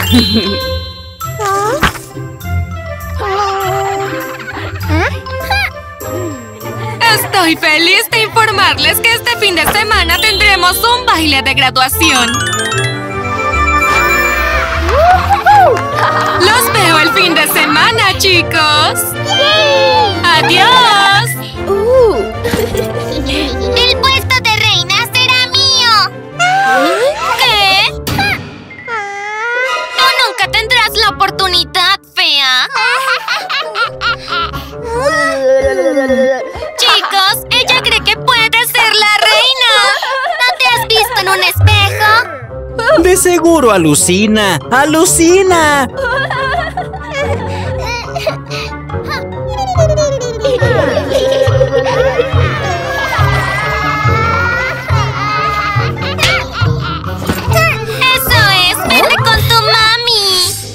Estoy feliz de informarles que este fin de semana tendremos un baile de graduación. Los veo el fin de semana, chicos. ¡Adiós! ¡El puesto de reina será mío! ¿Qué? Tú nunca tendrás la oportunidad, fea. Chicos, ella cree que puede ser la reina. ¿No te has visto en un espejo? De seguro alucina. ¡Alucina! ¡Eso es! ¡Vete con tu mami!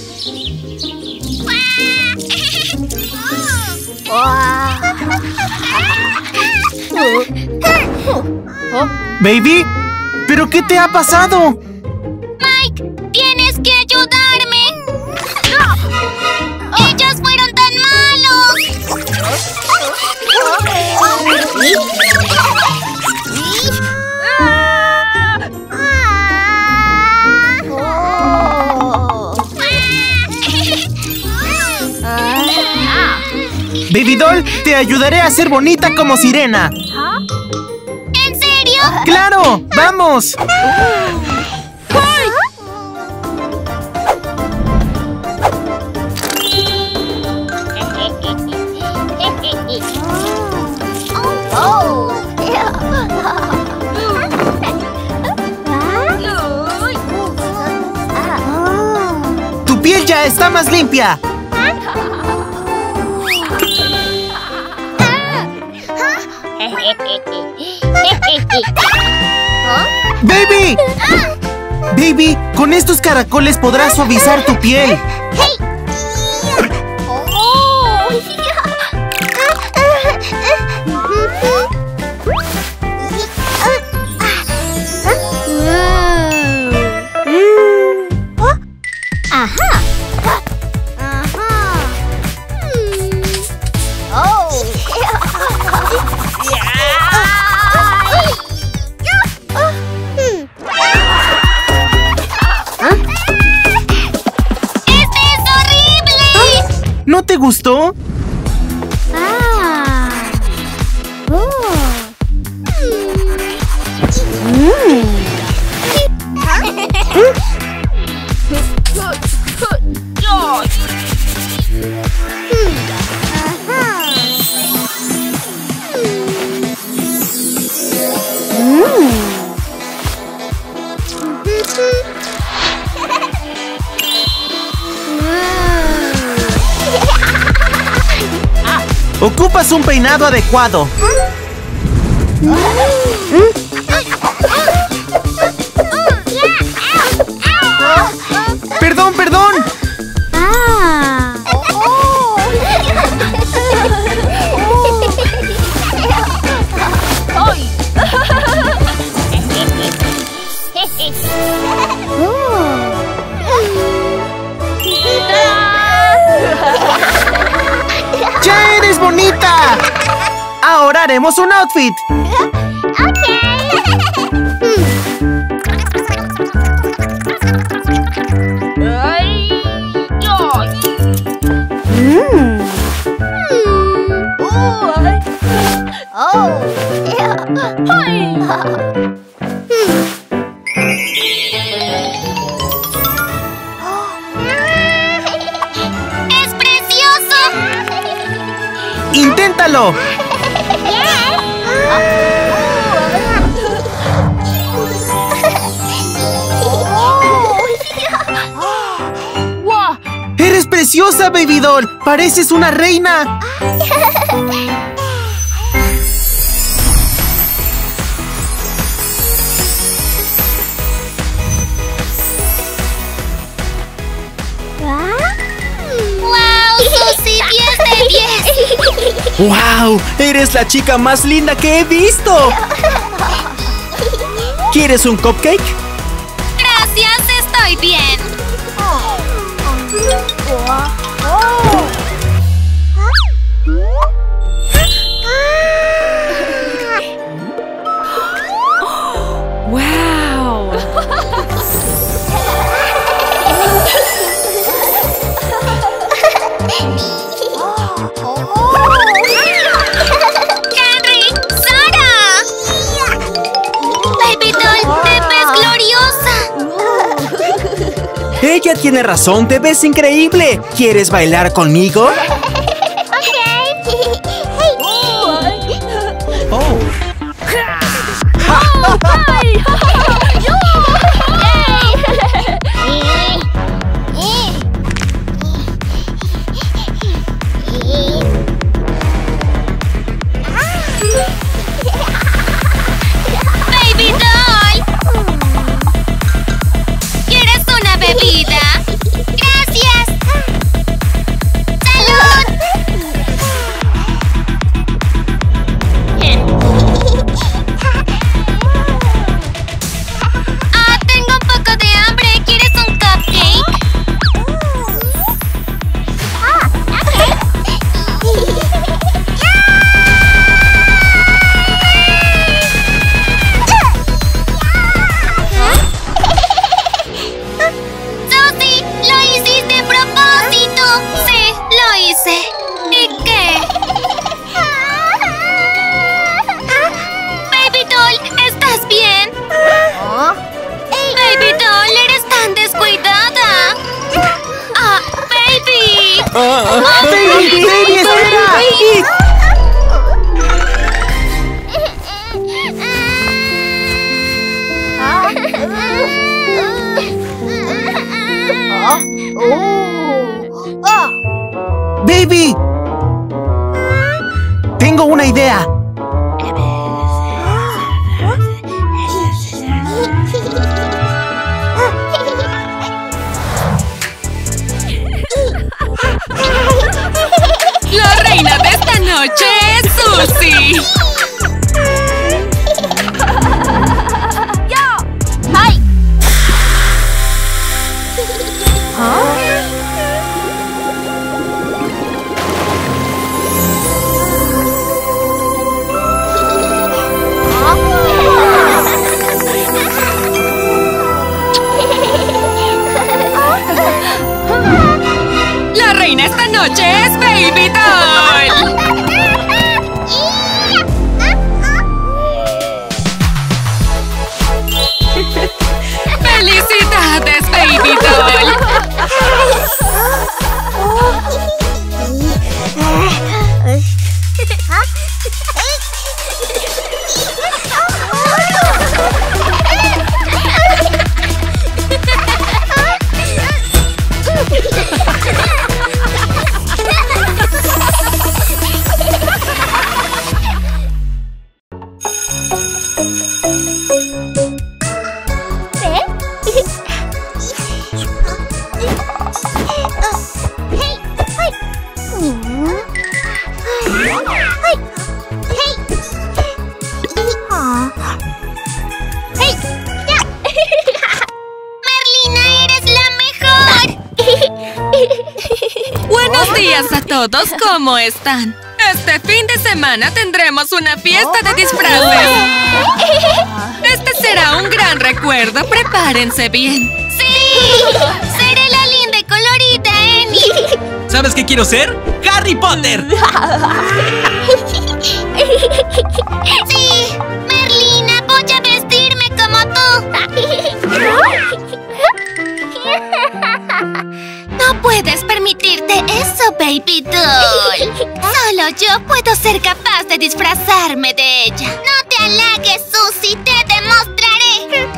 Baby, ¿pero qué te ha pasado? Mike, tienes que ayudarme. ¡Ellos fueron tan malos! Baby Doll, te ayudaré a ser bonita como Sirena. ¿En serio? ¡Claro! ¡Vamos! ¡Tu piel ya está más limpia! ¡Baby! Baby, con estos caracoles podrás suavizar tu piel. ¿No te gustó? Ocupas un peinado adecuado. ¡Perdón, perdón! ¡Ya eres bonita! Ahora haremos un outfit. ¡Es precioso! ¡Inténtalo! ¡Eres preciosa, Baby Doll! ¡Pareces una reina! ¡Wow! ¡Eres la chica más linda que he visto! ¿Quieres un cupcake? Gracias, estoy bien. Ella tiene razón, te ves increíble. ¿Quieres bailar conmigo? Oh. Baby doll. ¿Quieres una bebida? Gracias. ¡Salud! Tengo un poco de hambre. ¿Quieres un cupcake? Susie, lo hiciste a propósito. Sí, lo hice. ¿Y qué? Baby doll, ¿estás bien? Baby doll, eres tan descuidada. Baby. ¡Baby, espera! ¡Baby! Tengo una idea. La reina de esta noche es Susie. La reina esta noche es Baby Doll. ¡Felicidades, Baby Doll! Buenos días a todos, ¿cómo están? Este fin de semana tendremos una fiesta de disfraces. Este será un gran recuerdo, prepárense bien. ¡Sí! ¡Seré la linda y colorida Annie! ¿Sabes qué quiero ser? ¡Harry Potter! ¡Sí! ¡Merlina, voy a vestirme como tú! No puedes permitirte eso, Baby Doll. Solo yo puedo ser capaz de disfrazarme de ella. No te halagues, Susie, te demostraré.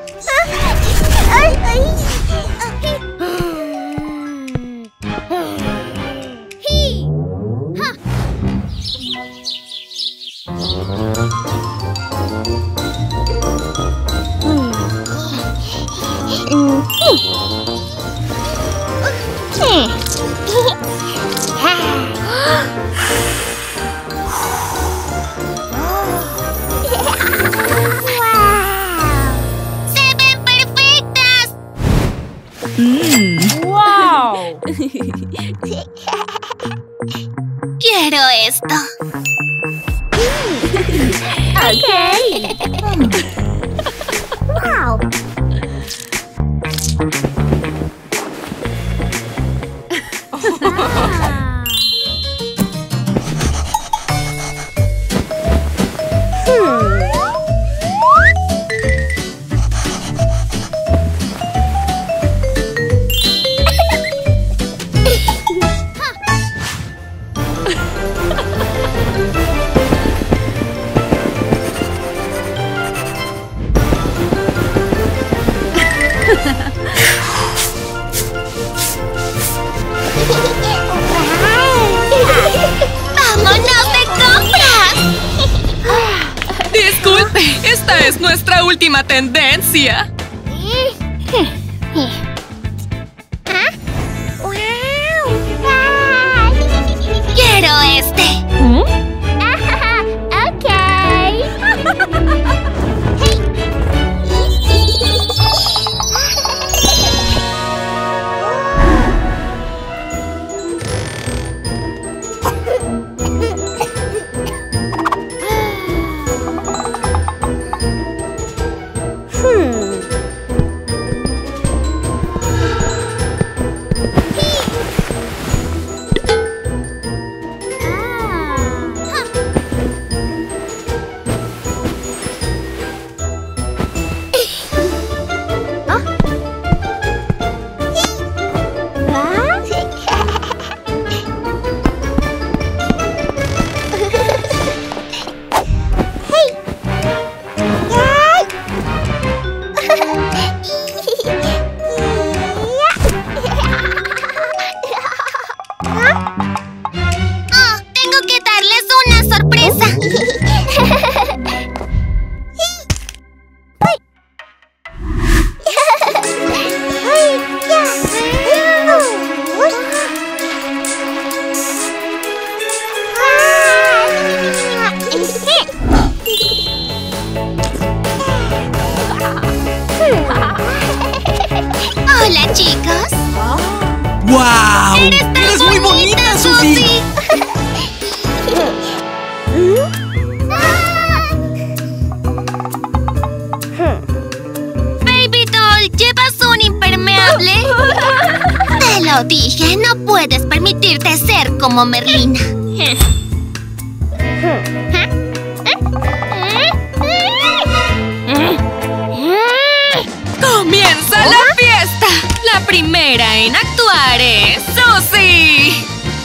¡Se ven perfectas! ¡Wow! Quiero esto. Wow. ¡Esta es nuestra última tendencia! ¡Quiero este! Hola, chicos. ¡Wow! ¡Eres muy bonita, Susie! Baby Doll, ¿llevas un impermeable? Te lo dije, no puedes permitirte ser como Merlina. ¡Comienza la fiesta! La primera en actuar es Susie.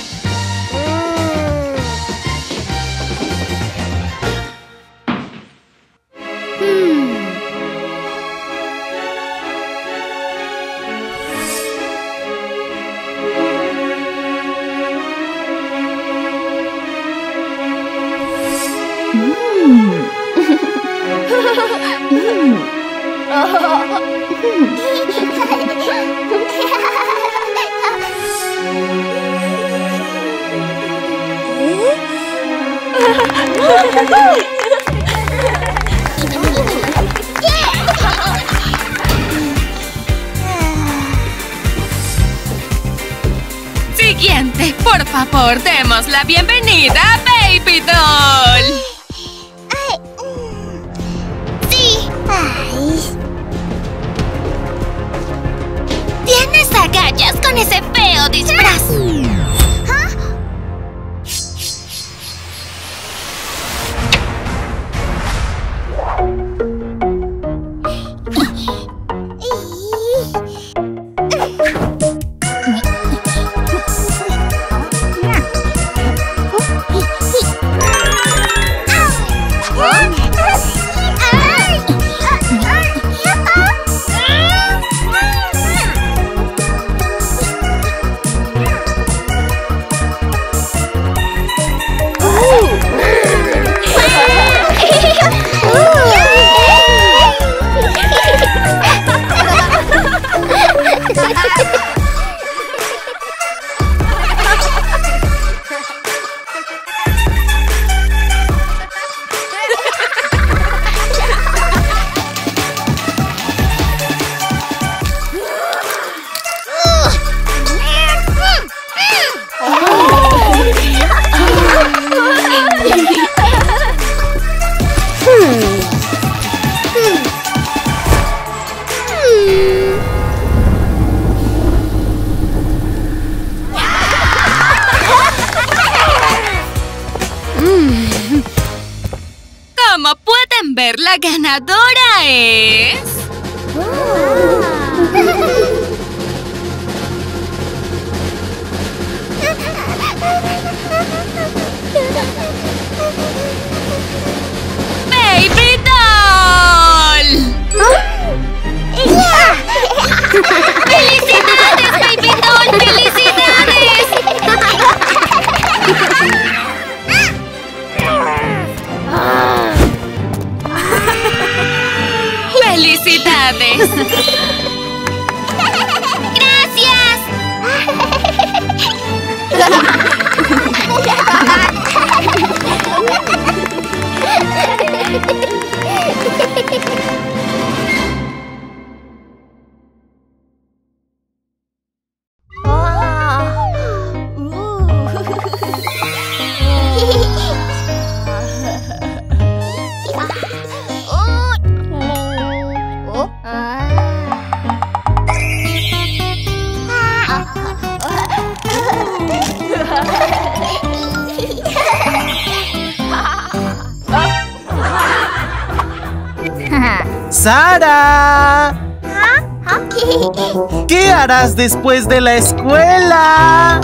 Siguiente, por favor, demos la bienvenida a Baby Doll. Sí. Tienes agallas con ese feo disfraz. Como pueden ver, la ganadora es... ¡Baby Doll! ¡Felicidades, Baby Doll! ¡Felicidades! Sara. ¿Qué harás después de la escuela?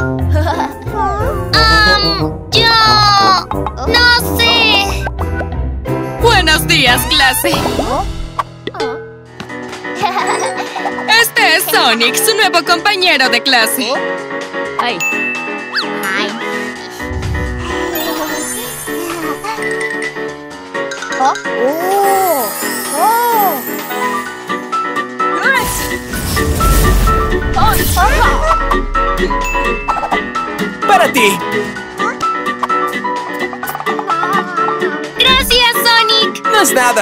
Yo... no sé. Buenos días, clase. Este es Sonic, su nuevo compañero de clase. ¡Para ti! Gracias, Sonic. No es nada.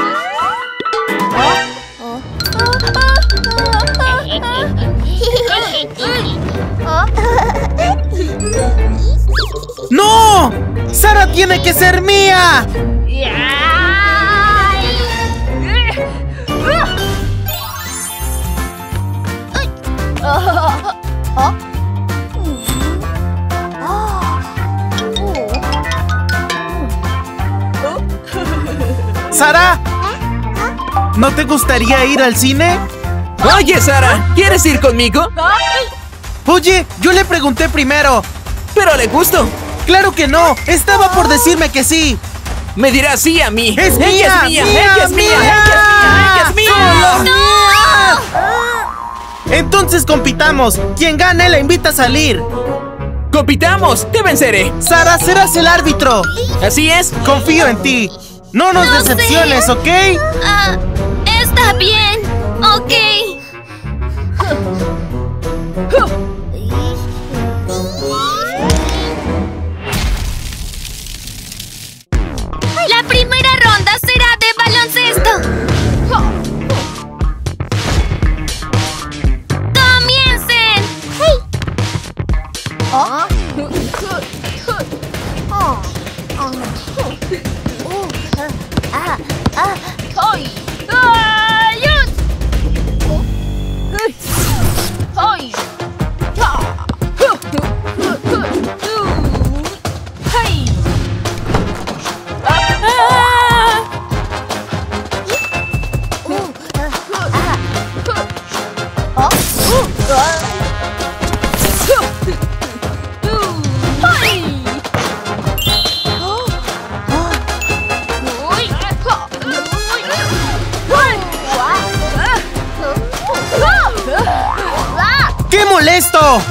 ¡No! ¡Sara tiene que ser mía! ¡Sara! ¿No te gustaría ir al cine? Oye, Sara, ¿quieres ir conmigo? Oye, yo le pregunté primero. Pero le gusto. ¡Claro que no! Estaba por decirme que sí. Me dirá sí a mí. ¡Es mía! ¡Ella es mía! ¡Ella es mía! ¡Ella es mía! ¡Solo mía! Entonces compitamos. Quien gane la invita a salir. ¡Compitamos! ¡Te venceré! Sara, serás el árbitro. Así es. Confío en ti. No nos No decepciones, sé. ¿ok? Está bien. Ok. La primera ronda será de baloncesto. ¡Comiencen! ¡Qué molesto!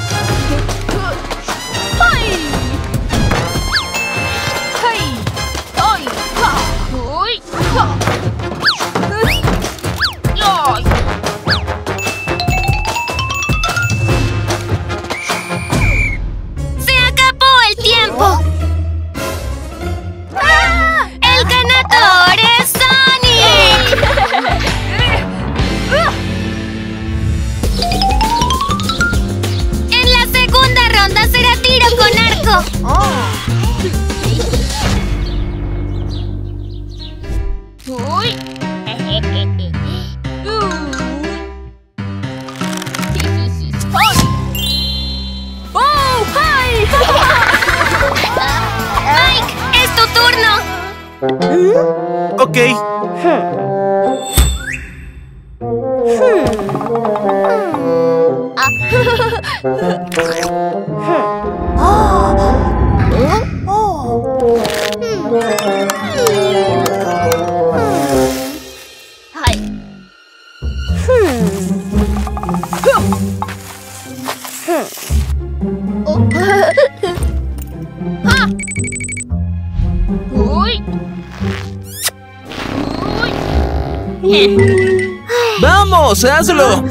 ¡Se acabó el tiempo! ¡El ganador es Sonic! En la segunda ronda será tiro con arco. Mike, es tu turno. Ok. ¡Vamos, hazlo!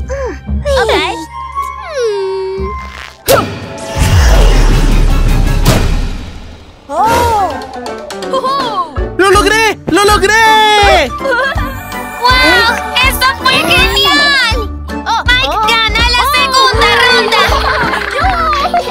¡Lo logré! ¡Lo logré! ¡Wow! ¡Eso fue genial! Mike gana la segunda ronda.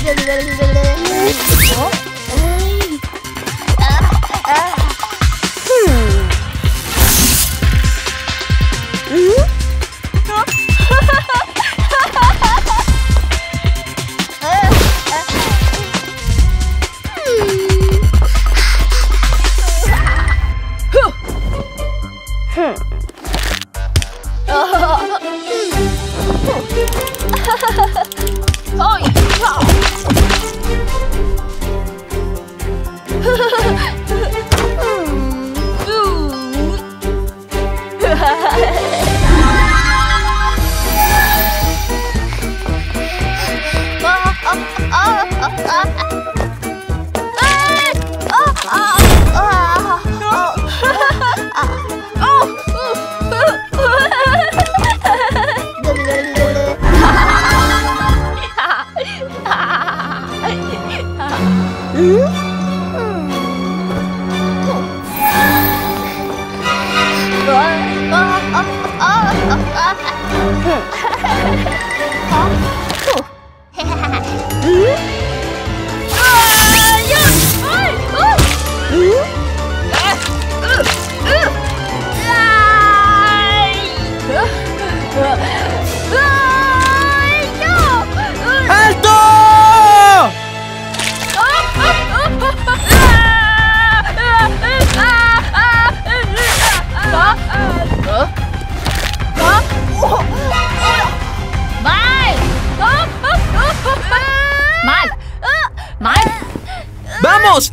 ¡Vamos!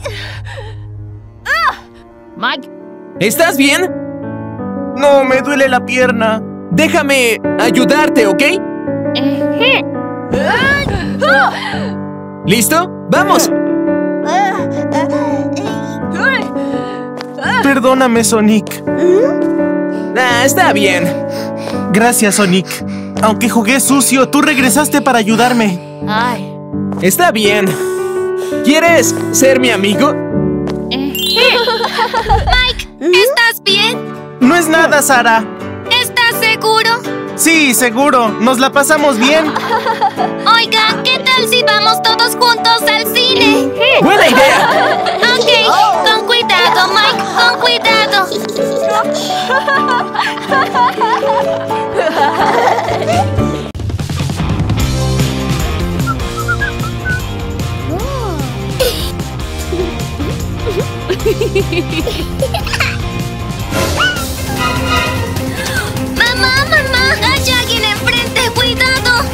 Mike. ¿Estás bien? No, me duele la pierna. Déjame ayudarte, ¿ok? ¿Listo? ¡Vamos! Perdóname, Sonic. Está bien. Gracias, Sonic. Aunque jugué sucio, tú regresaste para ayudarme. Ay. Está bien. ¿Quieres ser mi amigo? Mike, ¿estás bien? No es nada, Sara. ¿Estás seguro? Sí, seguro. Nos la pasamos bien. Oiga, ¿qué tal si vamos todos juntos al cine? ¡Buena idea! Ok, con cuidado, Mike, con cuidado. Mamá, hay alguien enfrente, cuidado.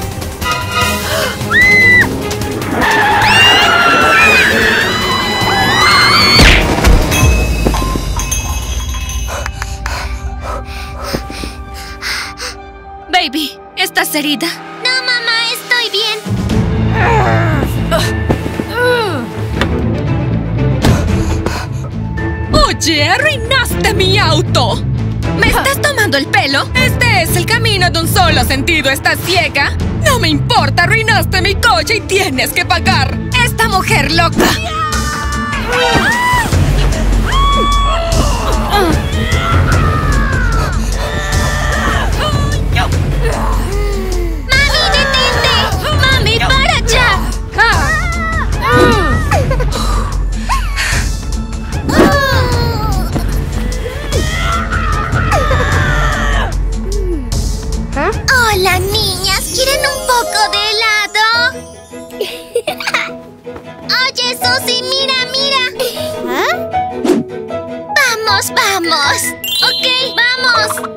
Baby, ¿estás herida? No, mamá, estoy bien. ¡Oye, arruinaste mi auto! ¿Me estás tomando el pelo? Este es el camino de un solo sentido. ¿Estás ciega? No me importa, arruinaste mi coche y tienes que pagar. ¡Esta mujer loca! ¡Mami, detente! ¡Mami, para ya! Hola, niñas. ¿Quieren un poco de helado? Oye, Susie, mira. Vamos. Ok, vamos.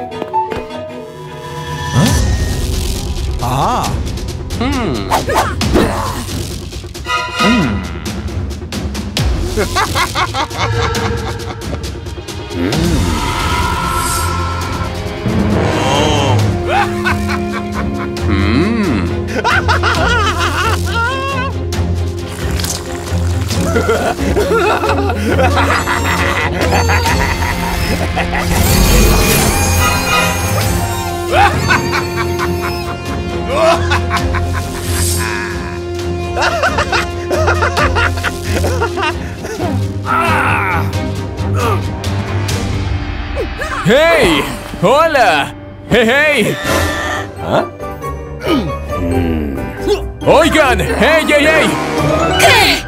¡Hey! ¡Hola! ¡Hey! Oigan, ¡hey, hey, hey! ¿Qué?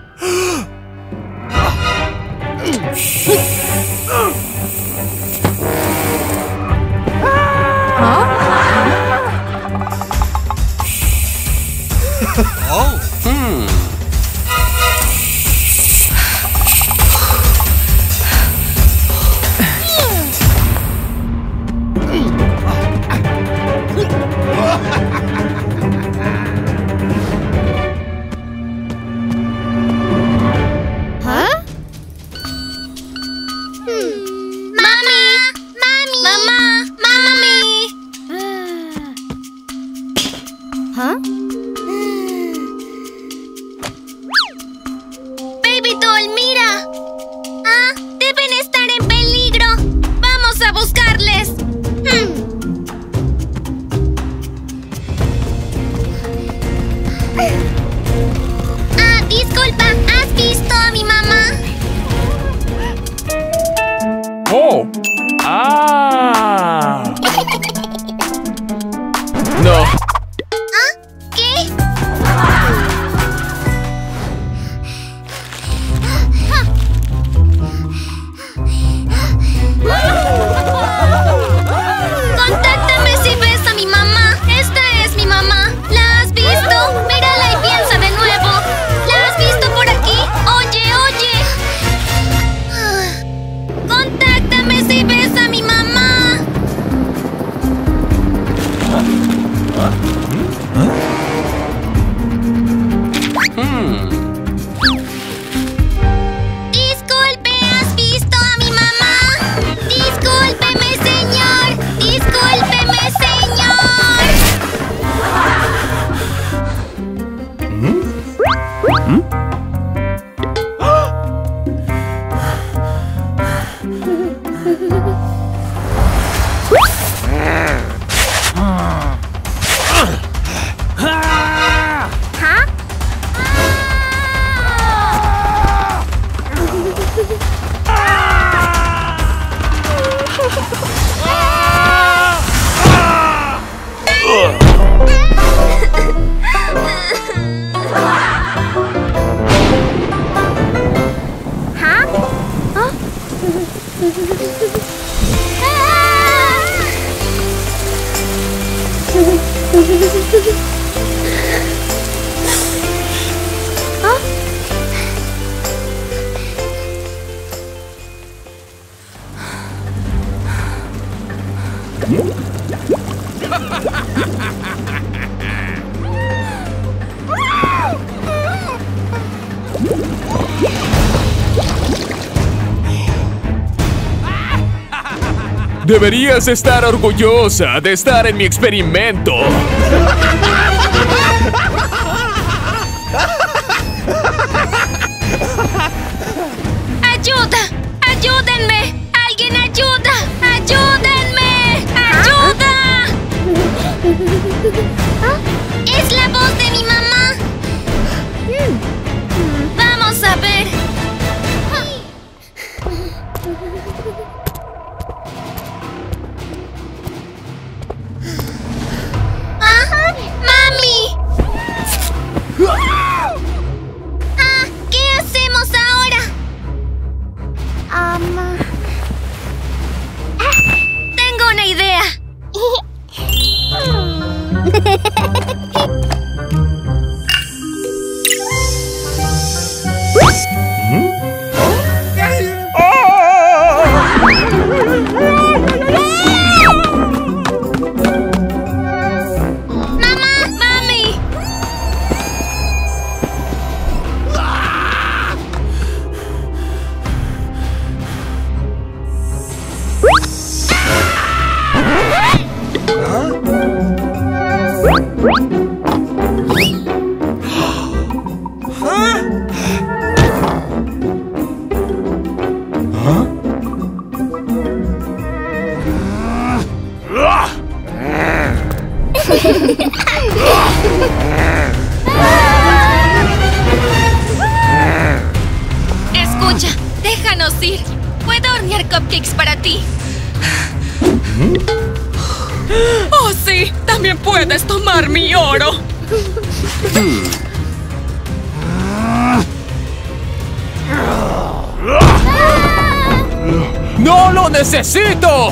Baby Doll, mira. Ah, deben estar en peligro. Vamos a buscarles. Ah, disculpa, ¿has visto a mi mamá? ¡Oh! ¡Ah! No. ¿Qué? Contáctame si ves a mi mamá. Esta es mi mamá. ¿La has visto? Mírala y piensa de nuevo. ¿La has visto por aquí? Oye, oye. Contáctame si ves a mi mamá. Disculpe, ¿has visto a mi mamá? Discúlpeme, señor. Discúlpeme, señor. Deberías estar orgullosa de estar en mi experimento. ¡Ayuda! ¡Ayúdenme! ¡Alguien ayuda! ¡Ayúdenme! ¡Ayuda! ¡Es la voz de mi mamá! Vamos a ver. ¡Ah! ¡Mami! Ah, ¿qué hacemos ahora? Tengo una idea. ¡Mamá! ¡Mami! Escucha, déjanos ir. Puedo hornear cupcakes para ti. ¡Oh, sí! ¡También puedes tomar mi oro! ¡No lo necesito!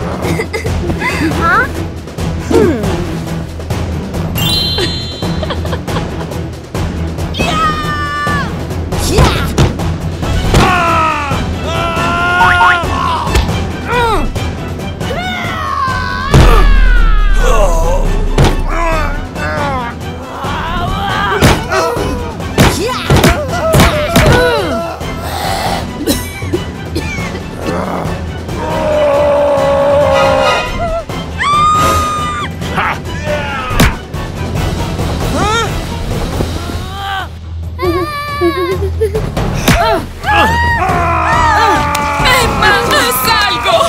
¡Emma, haz algo!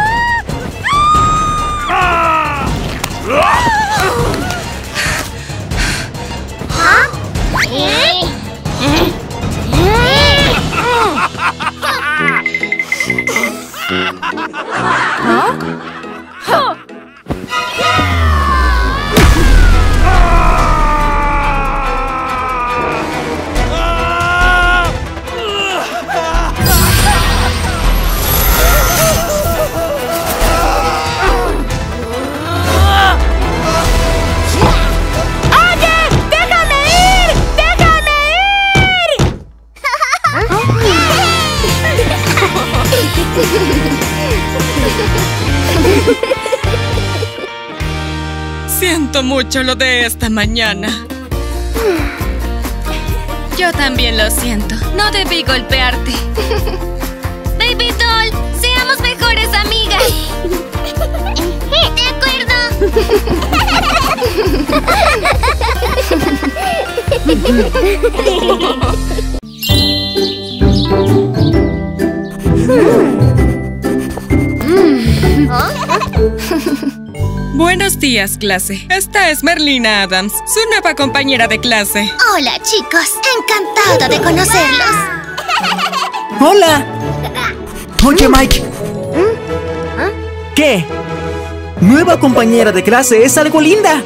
Siento mucho lo de esta mañana. Yo también lo siento. No debí golpearte. Baby Doll, seamos mejores amigas. De Buenos días, clase. Esta es Merlina Adams, su nueva compañera de clase. Hola, chicos. Encantada de conocerlos. ¡Hola! Oye, Mike. ¿Qué? Nueva compañera de clase es algo linda.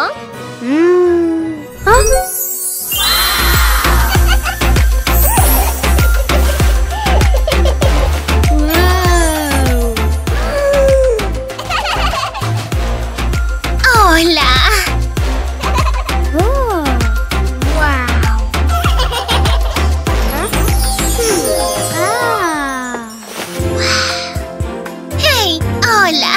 Hola. Hey, hola.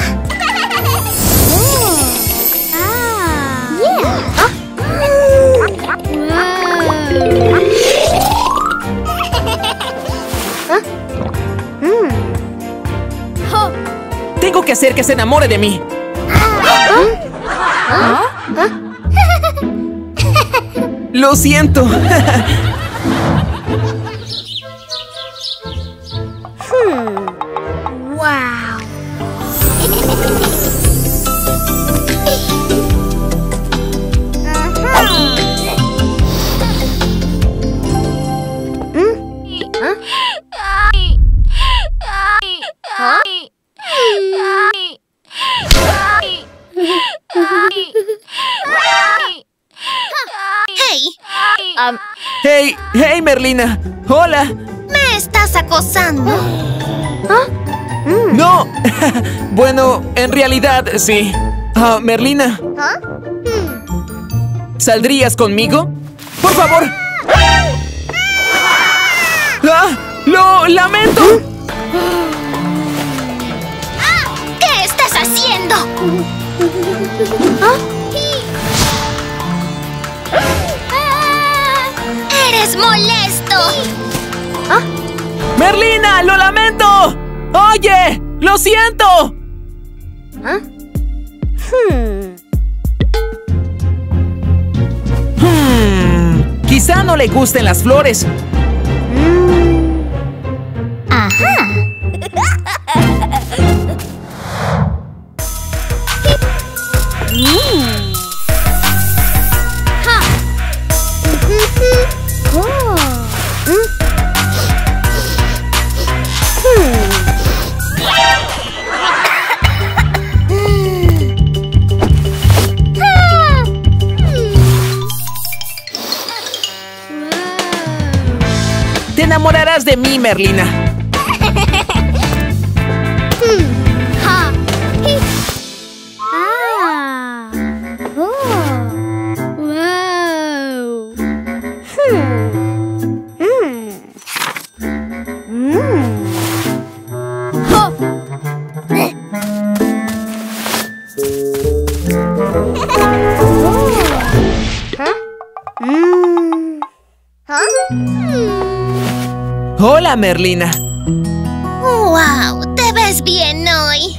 Tengo que hacer que se enamore de mí. Lo siento. Hey, Hey, Merlina. Hola. ¿me estás acosando? No. Bueno, en realidad, sí. Merlina. ¿Saldrías conmigo? ¡Por favor! ¡Lo lamento! ¿Qué estás haciendo? ¡Eres molesto! ¡Merlina, lo lamento! ¡Oye! ¡Lo siento! Quizá no le gusten las flores. detrás de mí, Merlina. Hola, Merlina. ¡Wow! Te ves bien hoy.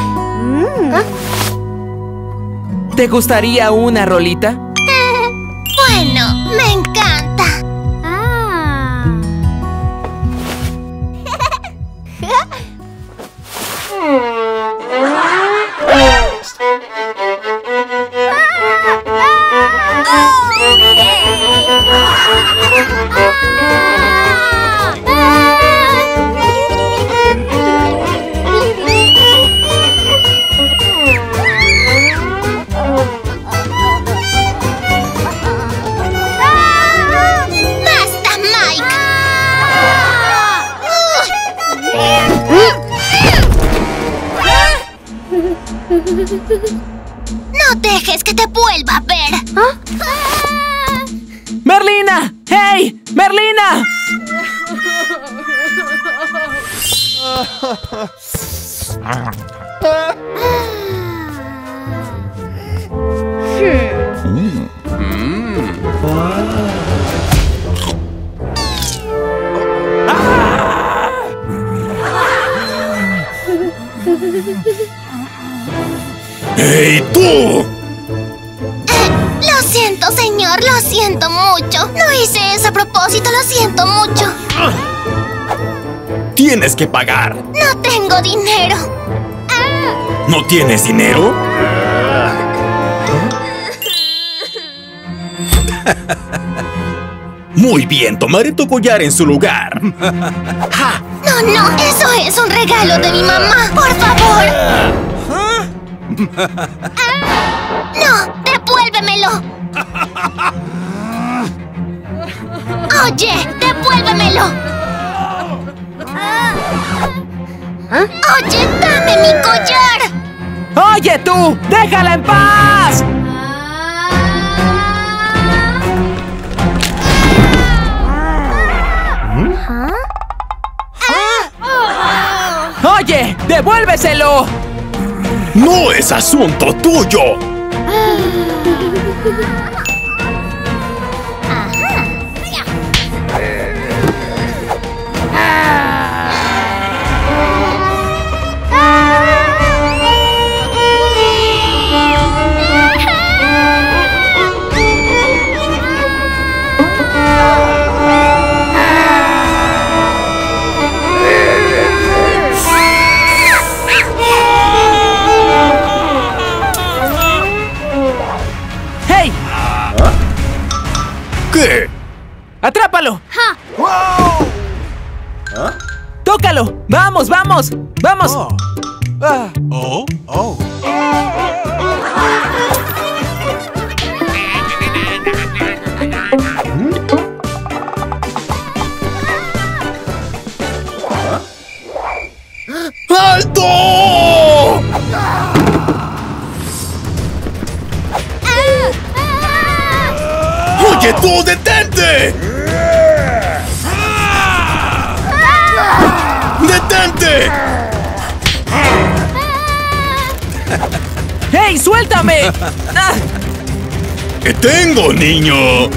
¿Te gustaría una rolita? Bueno, me encanta. ¡Basta, Mike! No dejes que te vuelva a ver. ¡Merlina! ¡Hey! ¡Merlina! ¡Hey, tú! Lo siento, señor, lo siento mucho. No hice eso a propósito, lo siento mucho. Tienes que pagar. No tengo dinero. ¿No tienes dinero? Muy bien, tomaré tu collar en su lugar. No, no, eso es un regalo de mi mamá. Por favor. No, devuélvemelo. Oye, devuélvemelo. Oye, dame mi collar. ¡Oye, tú! ¡Déjala en paz! ¡Oye! ¡Devuélveselo! ¡No es asunto tuyo! ¿Qué? ¡Atrápalo! ¡Tócalo! ¡Vamos, vamos! ¡Vamos! ¡Alto! ¡Oye, tú, detente! ¡Detente! ¡Hey, suéltame! ¿Qué tengo, niño?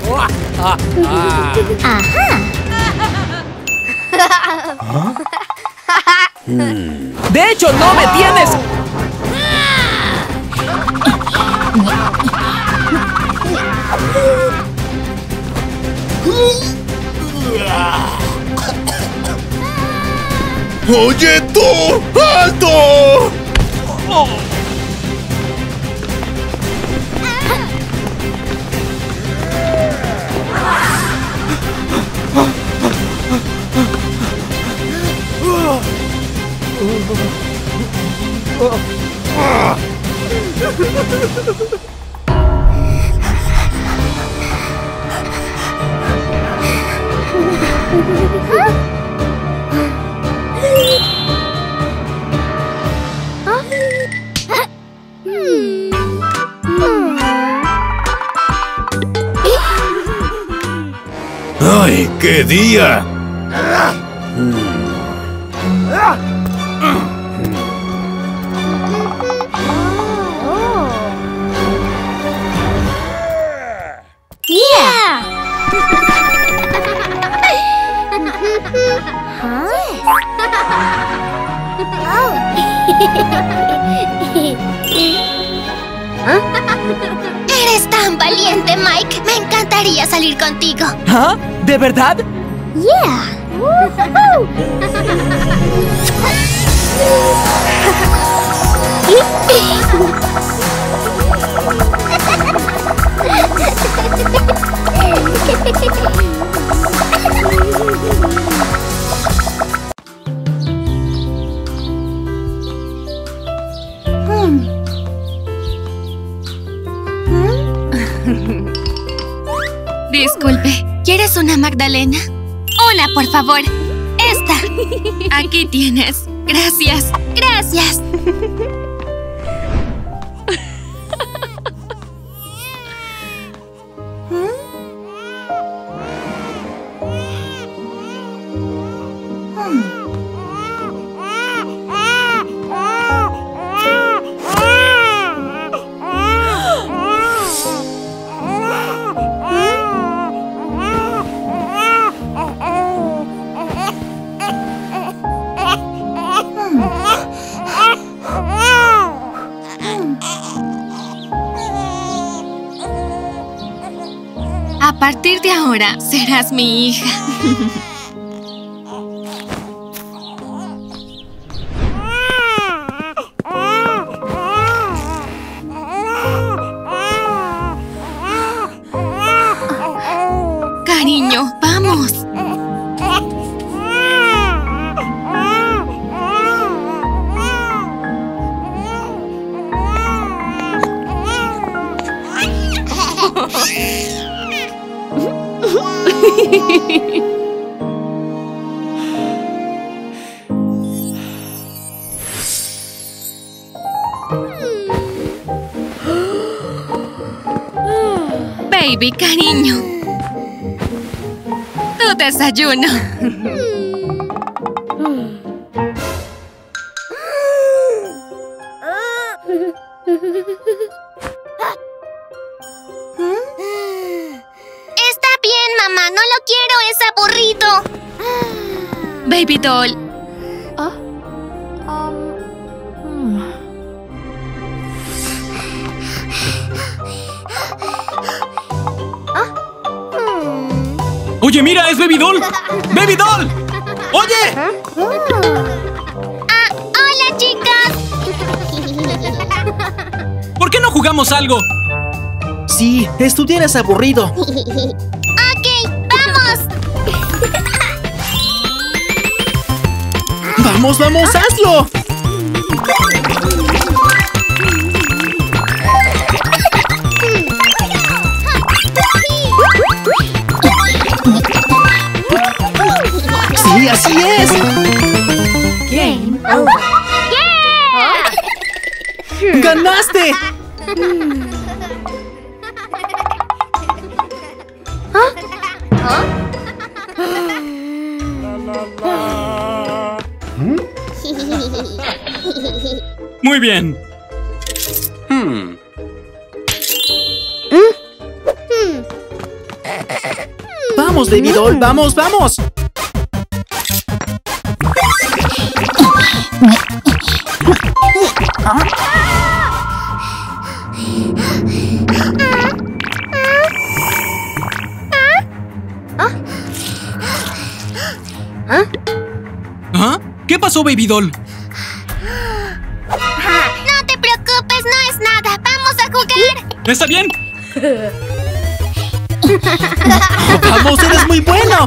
De hecho, no me tienes. ¡Oye, tú! ¡Alto! ¡Ay, qué día! Eres tan valiente, Mike. Me encantaría salir contigo. ¿Ah? ¿De verdad? Disculpe, ¿quieres una magdalena? Una, por favor. Esta. Aquí tienes. Gracias. Gracias. A partir de ahora, serás mi hija. Cariño, vamos. Baby, cariño. Tu desayuno. Está bien, mamá. No lo quiero. Es aburrido. Baby doll. ¡Oye, mira! ¡Es Baby Doll! ¡Baby Doll! ¡Oye! Hola, chicos. ¿Por qué no jugamos algo? Sí, estuvieras aburrido. Ok, vamos. ¡Vamos, vamos, hazlo! ¡Sí, así es! Game over. Yeah. ¡Ganaste! Muy bien. ¡Vamos, Baby Doll! ¡Vamos, vamos! ¿Ah? ¿Qué pasó, Baby Doll? No te preocupes, no es nada. Vamos a jugar. ¿Está bien? ¡Vamos, eres muy bueno!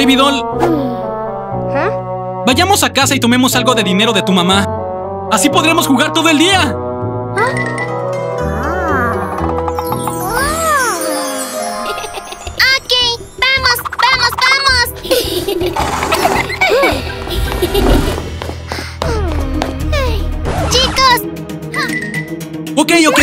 Baby Doll. Vayamos a casa y tomemos algo de dinero de tu mamá. Así podremos jugar todo el día. Ok, vamos, vamos, vamos. Chicos. Ok, ok.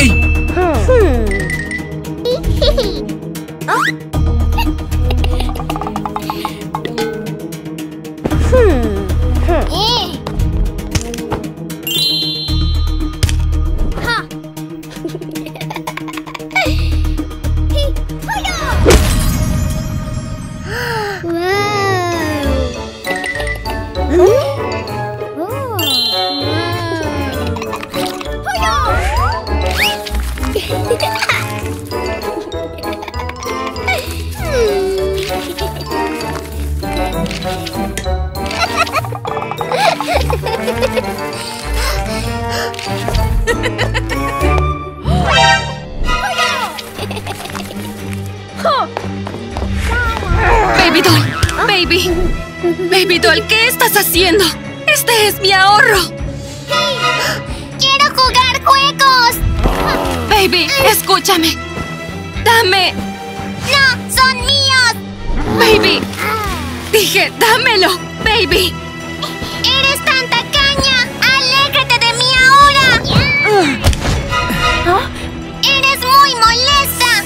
Baby Doll, Baby Doll, ¿qué estás haciendo? Este es mi ahorro. ¡Quiero jugar juegos! Baby, escúchame. Dame. ¡No, son míos! Baby. Dije, dámelo, baby. ¡Eres tan tacaña! ¡Alégrate de mí ahora! ¡Eres muy molesta!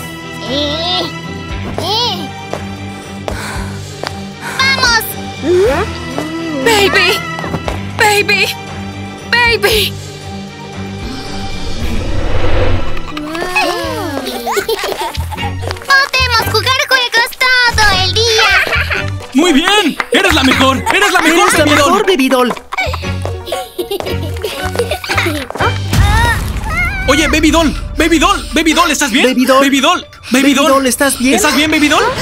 ¡Vamos! Baby. ¡Podemos jugar juegos todo el día! ¡Muy bien! ¡Eres la mejor! ¡Eres la mejor, ¡Eres la Baby Doll! mejor, Baby Doll! Oye, Baby Doll, ¿estás bien? Baby Doll. Baby Doll, ¿estás bien? ¿estás bien, Baby Doll?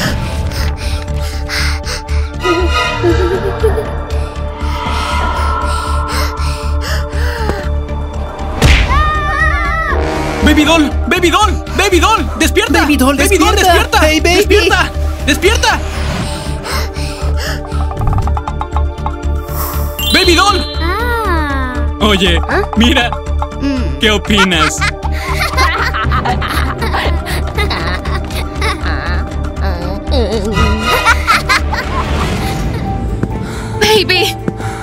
Baby Doll, despierta. Baby Doll, despierta. Hey, baby. Despierta. Baby Doll. Oye, mira, ¿qué opinas? Baby.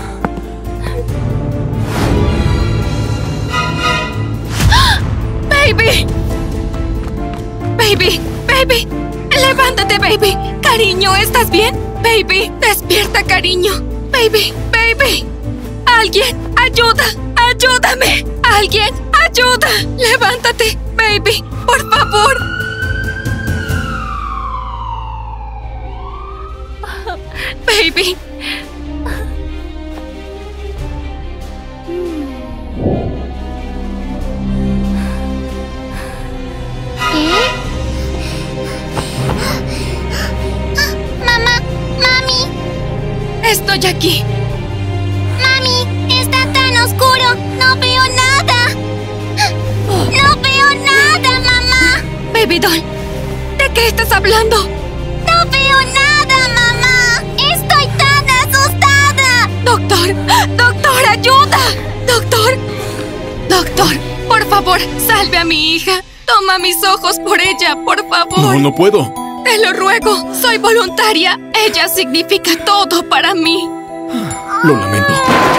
Baby, levántate, baby. Cariño, ¿estás bien? Baby, despierta, cariño. Baby. Alguien, ayúdame. Alguien, ayuda. Levántate, baby, por favor. Baby. Estoy aquí. ¡Mami! ¡Está tan oscuro! ¡No veo nada! ¡No veo nada, mamá! Baby Doll, ¿de qué estás hablando? ¡No veo nada, mamá! ¡Estoy tan asustada! ¡Doctor, ayuda! Doctor, por favor, salve a mi hija. Toma mis ojos por ella, por favor. No puedo. Te lo ruego, soy voluntaria. Ella significa todo para mí. Lo lamento.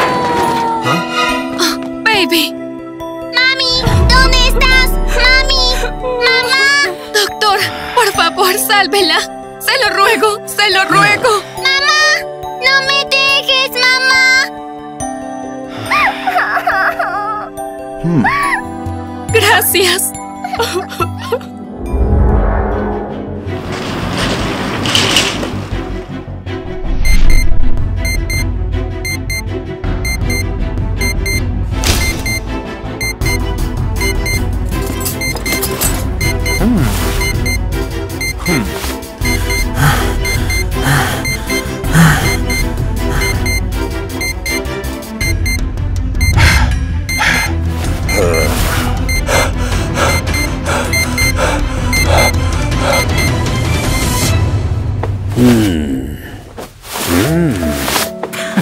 Baby. ¡Mami! ¿Dónde estás? ¡Mami! ¡Mamá! Doctor, por favor, sálvela. Se lo ruego. ¡Mamá! ¡No me dejes, mamá! Gracias.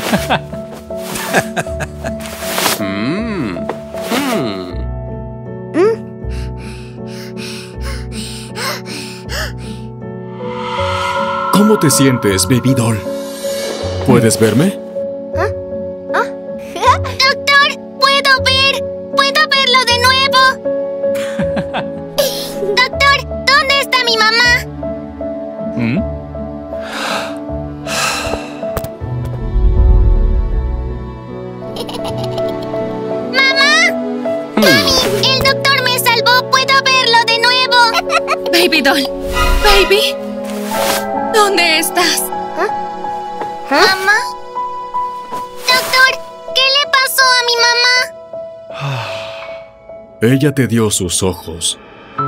¿Cómo te sientes, Baby Doll? ¿Puedes verme? Doctor, ¿puedo verlo de nuevo? Doctor, ¿dónde está mi mamá? ¡Mamá! ¡Mami! El doctor me salvó. ¿Puedo verlo de nuevo? Baby Doll. Baby. ¿Dónde estás? ¿Mamá? Doctor, ¿qué le pasó a mi mamá? Ella te dio sus ojos.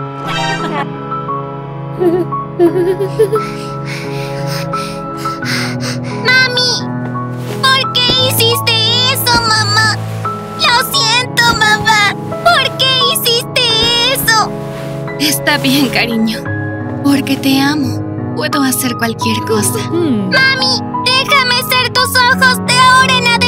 Mami, ¿por qué hiciste eso, mamá? Lo siento, mamá. ¿Por qué hiciste eso? Está bien, cariño. Porque te amo. Puedo hacer cualquier cosa. Mami, déjame ser tus ojos de ahora en adelante.